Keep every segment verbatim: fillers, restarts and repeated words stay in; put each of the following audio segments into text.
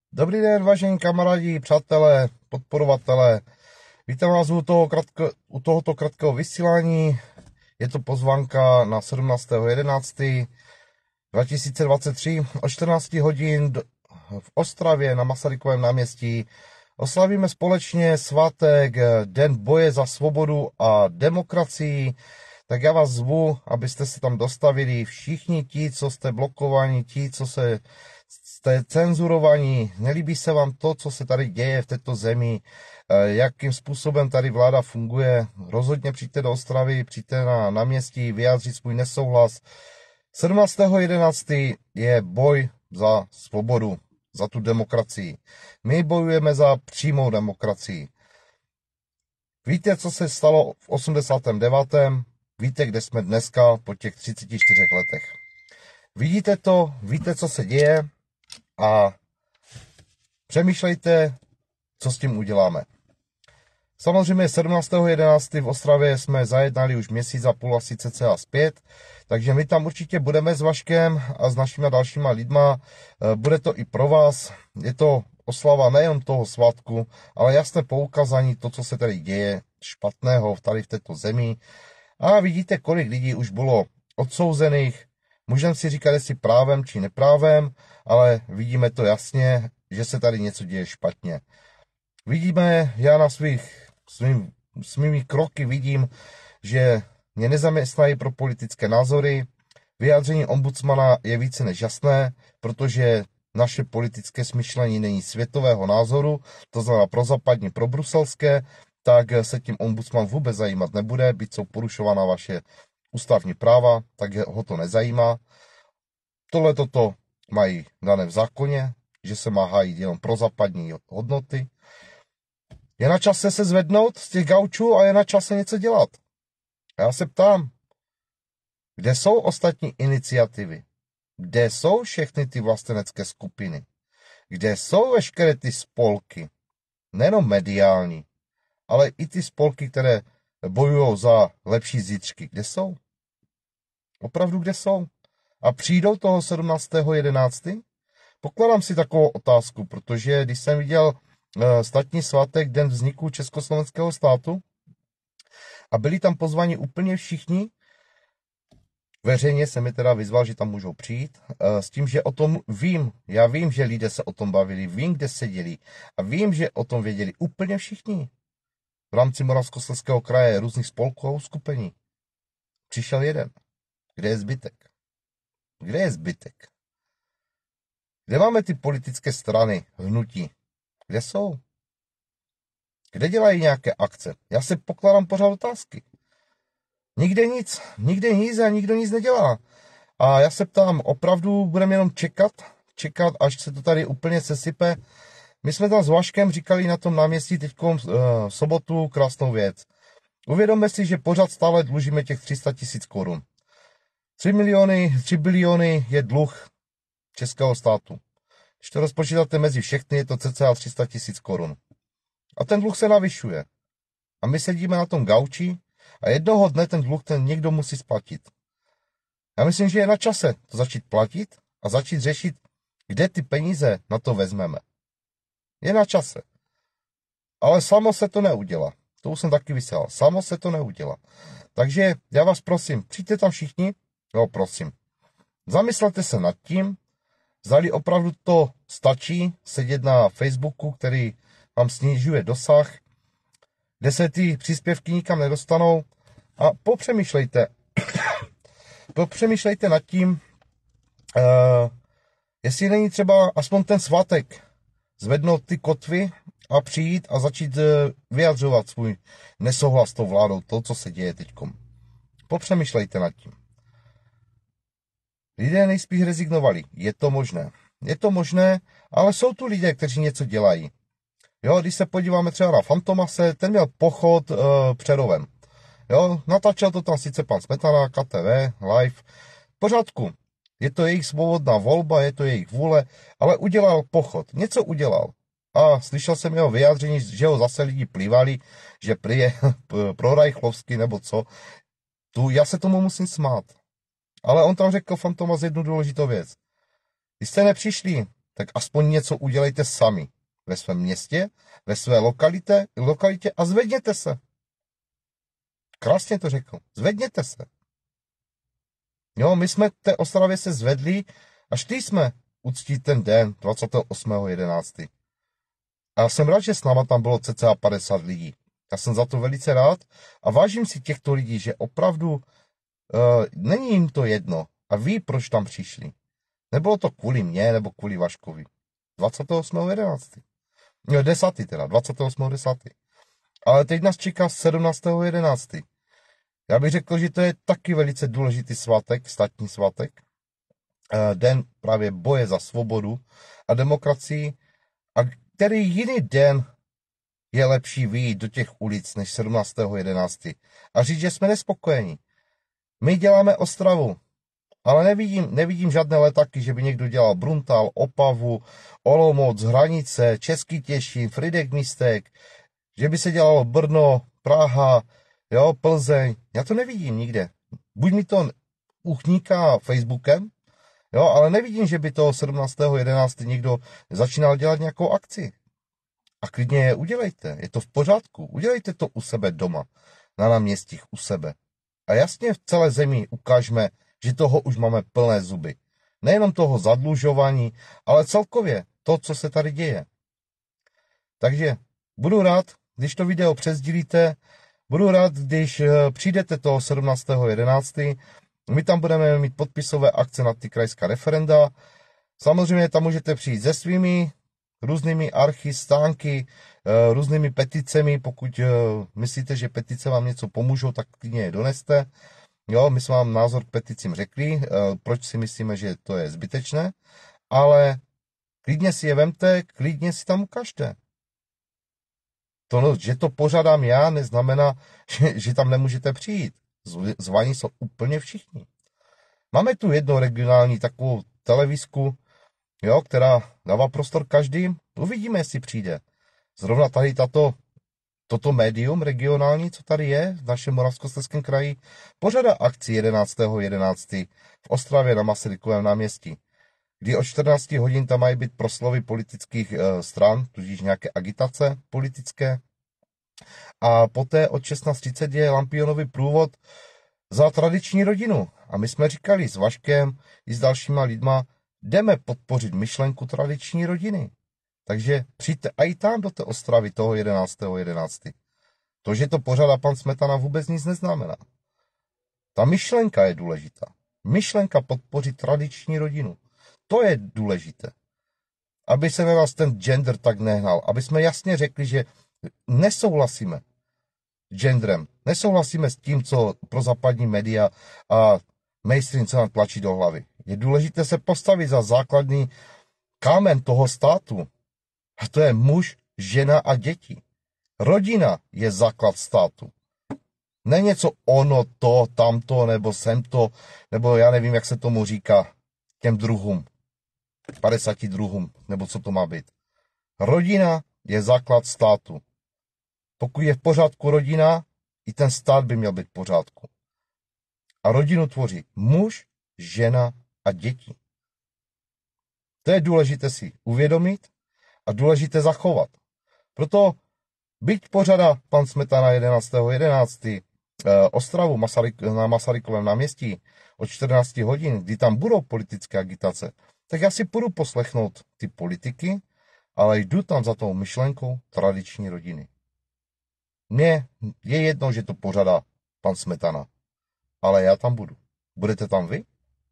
Dobrý den, vážení kamarádi, přátelé, podporovatelé. Vítám vás u, toho kratko, u tohoto krátkého vysílání. Je to pozvánka na sedmnáctého jedenáctého dva tisíce dvacet tři o čtrnáct hodin v Ostravě na Masarykovém náměstí. Oslavíme společně svátek Den boje za svobodu a demokracii. Tak já vás zvu, abyste se tam dostavili všichni ti, co jste blokovaní, ti, co se jste cenzurovaní, nelíbí se vám to, co se tady děje v této zemi, jakým způsobem tady vláda funguje, rozhodně přijďte do Ostravy, přijďte na náměstí, vyjádřit svůj nesouhlas. sedmnáctého jedenáctého je boj za svobodu, za tu demokracii. My bojujeme za přímou demokracii. Víte, co se stalo v osmdesátém devátém Víte, kde jsme dneska po těch třiceti čtyřech letech. Vidíte to, víte, co se děje a přemýšlejte, co s tím uděláme. Samozřejmě sedmnáctého jedenáctého v Ostravě jsme zajednali už měsíc a půl asi cca zpět, takže my tam určitě budeme s Vaškem a s našimi dalšíma lidma. Bude to i pro vás, je to oslava nejen toho svátku, ale jasné poukazání to, co se tady děje špatného tady v této zemi. A vidíte, kolik lidí už bylo odsouzených. Můžeme si říkat, jestli právem či neprávem, ale vidíme to jasně, že se tady něco děje špatně. Vidíme, já na svých svým, svými kroky vidím, že mě nezaměstnají pro politické názory. Vyjádření ombudsmana je více než jasné, protože naše politické smýšlení není světového názoru, to znamená prozápadní, probruselské, tak se tím ombudsman vůbec zajímat nebude, byť jsou porušována vaše ústavní práva, tak ho to nezajímá. Tohle toto mají dané v zákoně, že se má hájit jenom prozápadní hodnoty. Je na čase se zvednout z těch gaučů a je na čase něco dělat. Já se ptám, kde jsou ostatní iniciativy? Kde jsou všechny ty vlastenecké skupiny? Kde jsou veškeré ty spolky? Nejenom mediální, ale i ty spolky, které bojují za lepší zítřky. Kde jsou? Opravdu kde jsou? A přijdou toho sedmnáctého jedenáctého Pokládám si takovou otázku, protože když jsem viděl státní svátek, den vzniku Československého státu, a byli tam pozváni úplně všichni, veřejně se mi teda vyzval, že tam můžou přijít, s tím, že o tom vím, já vím, že lidé se o tom bavili, vím, kde seděli a vím, že o tom věděli úplně všichni. V rámci Moravskoslezského kraje různých spolků a uskupení. Přišel jeden. Kde je zbytek? Kde je zbytek? Kde máme ty politické strany, hnutí? Kde jsou? Kde dělají nějaké akce? Já si pokládám pořád otázky. Nikde nic, nikde nic a nikdo nic nedělá. A já se ptám, opravdu budeme jenom čekat, čekat, až se to tady úplně sesype. My jsme tam s Vaškem říkali na tom náměstí teď uh, sobotu krásnou věc. Uvědomme si, že pořád stále dlužíme těch tři sta tisíc korun. tři miliony, tři biliony je dluh českého státu. Když to rozpočítáte mezi všechny, je to cca tři sta tisíc korun. A ten dluh se navyšuje. A my sedíme na tom gauči a jednoho dne ten dluh ten někdo musí splatit. Já myslím, že je na čase to začít platit a začít řešit, kde ty peníze na to vezmeme. Je na čase. Ale samo se to neudělá. To už jsem taky vysílal. Samo se to neudělá. Takže já vás prosím, přijďte tam všichni. Jo, prosím. Zamyslete se nad tím, zdali opravdu to stačí sedět na Facebooku, který vám snižuje dosah, kde se ty příspěvky nikam nedostanou, a popřemýšlejte. popřemýšlejte nad tím, uh, jestli není třeba aspoň ten svátek zvednout ty kotvy a přijít a začít uh, vyjadřovat svůj nesouhlas s tou vládou, to, co se děje teďkom. Popřemýšlejte nad tím. Lidé nejspíš rezignovali. Je to možné. Je to možné, ale jsou tu lidé, kteří něco dělají. Jo, když se podíváme třeba na Fantomase, ten měl pochod uh, Přerovem. Jo, natáčel to tam sice pan Smetana, K T V, live. V pořádku. Je to jejich svobodná volba, je to jejich vůle, ale udělal pochod. Něco udělal. A slyšel jsem jeho vyjádření, že ho zase lidi plývali, že prý je prorajchlovský nebo co. Tu, já se tomu musím smát. Ale on tam řekl Fantomas jednu důležitou věc. Když jste nepřišli tak aspoň něco udělejte sami ve svém městě, ve své lokalitě, lokalitě a zvedněte se. Krásně to řekl. Zvedněte se. Jo, my jsme v té Ostravě se zvedli a šli jsme uctít ten den dvacátého osmého jedenáctého A já jsem rád, že s náma tam bylo cca padesát lidí. Já jsem za to velice rád a vážím si těchto lidí, že opravdu uh, není jim to jedno a ví, proč tam přišli. Nebylo to kvůli mně nebo kvůli Vaškovi. dvacátého osmého jedenáctého No, desátý teda, dvacátého osmého desátého Ale teď nás čeká sedmnáctého jedenáctého Já bych řekl, že to je taky velice důležitý svátek, státní svátek. Den právě boje za svobodu a demokracii. A který jiný den je lepší vyjít do těch ulic než sedmnáctého jedenáctého a říct, že jsme nespokojeni. My děláme Ostravu, ale nevidím, nevidím žádné letaky, že by někdo dělal Bruntal, Opavu, Olomouc, Hranice, Český Těšín, Frýdek Místek, že by se dělalo Brno, Praha, jo, Plzeň. Já to nevidím nikde. Buď mi to uchníká Facebookem, jo, ale nevidím, že by to sedmnáctého jedenáctého někdo začínal dělat nějakou akci. A klidně je udělejte, je to v pořádku. Udělejte to u sebe doma, na náměstích u sebe. A jasně v celé zemi ukážeme, že toho už máme plné zuby. Nejenom toho zadlužování, ale celkově to, co se tady děje. Takže budu rád, když to video přesdílíte, budu rád, když přijdete toho sedmnáctého jedenáctého My tam budeme mít podpisové akce na ty krajská referenda. Samozřejmě tam můžete přijít se svými různými archy, stánky, různými peticemi. Pokud myslíte, že petice vám něco pomůžou, tak klidně je doneste. Jo, my jsme vám názor k peticím řekli, proč si myslíme, že to je zbytečné, ale klidně si je vemte, klidně si tam ukažte. To, no, že to pořádám já, neznamená, že, že tam nemůžete přijít. Zvaní jsou úplně všichni. Máme tu jednu regionální takovou televizku, jo, která dává prostor každým. Uvidíme, jestli přijde. Zrovna tady tato, toto médium regionální, co tady je v našem Moravskoslezském kraji, pořádá akci jedenáctého jedenáctého v Ostravě na Masarykovém náměstí, kdy od čtrnácti hodin tam mají být proslovy politických e, stran, tudíž nějaké agitace politické. A poté od šestnáct třicet je Lampionový průvod za tradiční rodinu. A my jsme říkali s Vaškem i s dalšíma lidma, jdeme podpořit myšlenku tradiční rodiny. Takže přijďte i tam do té Ostravy toho jedenáctého jedenáctého To, že to pořádá pan Smetana, vůbec nic neznamená. Ta myšlenka je důležitá. Myšlenka podpořit tradiční rodinu. To je důležité. Aby se ve vás ten gender tak nehnal. Aby jsme jasně řekli, že nesouhlasíme s genderem. Nesouhlasíme s tím, co pro západní média a mainstream se nám tlačí do hlavy. Je důležité se postavit za základní kámen toho státu. A to je muž, žena a děti. Rodina je základ státu. Ne něco ono, to, tamto, nebo sem to, nebo já nevím, jak se tomu říká těm druhům. padesáti druhům, nebo co to má být. Rodina je základ státu. Pokud je v pořádku rodina, i ten stát by měl být v pořádku. A rodinu tvoří muž, žena a děti. To je důležité si uvědomit a důležité zachovat. Proto byť pořada pan Smetana jedenáctého jedenáctého Ostravu Masaryk, na Masarykovém náměstí od čtrnácti hodin, kdy tam budou politické agitace, tak já si půjdu poslechnout ty politiky, ale jdu tam za tou myšlenkou tradiční rodiny. Mně je jedno, že to pořadá pan Smetana, ale já tam budu. Budete tam vy?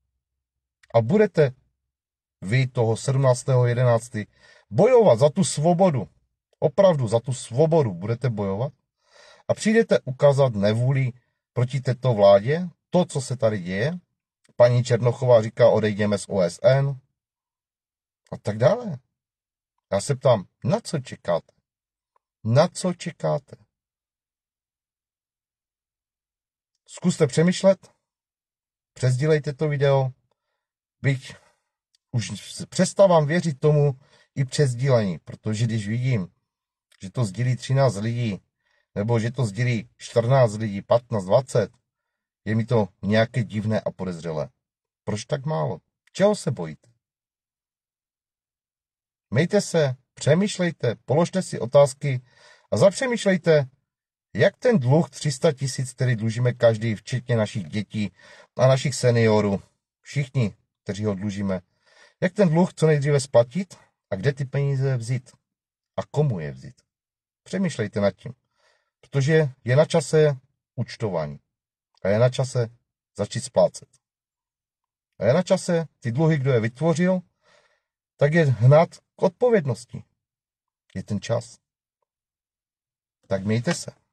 A budete vy toho sedmnáctého jedenáctého bojovat za tu svobodu. Opravdu za tu svobodu budete bojovat a přijdete ukázat nevůli proti této vládě, to, co se tady děje. Paní Černochová říká, odejdeme z O S N a tak dále. Já se ptám, na co čekáte? Na co čekáte? Zkuste přemýšlet, přesdílejte to video, byť už přestávám věřit tomu i přesdílení, protože když vidím, že to sdílí třináct lidí, nebo že to sdílí čtrnáct lidí, patnáct, dvacet, je mi to nějaké divné a podezřelé. Proč tak málo? Čeho se bojíte? Mějte se, přemýšlejte, položte si otázky a zapřemýšlejte, jak ten dluh tři sta tisíc, který dlužíme každý, včetně našich dětí a našich seniorů, všichni, kteří ho dlužíme, jak ten dluh co nejdříve splatit a kde ty peníze vzít a komu je vzít. Přemýšlejte nad tím, protože je na čase účtování a je na čase začít splácet. A je na čase ty dluhy, kdo je vytvořil, tak je hnat k odpovědnosti. Je ten čas. Tak mějte se.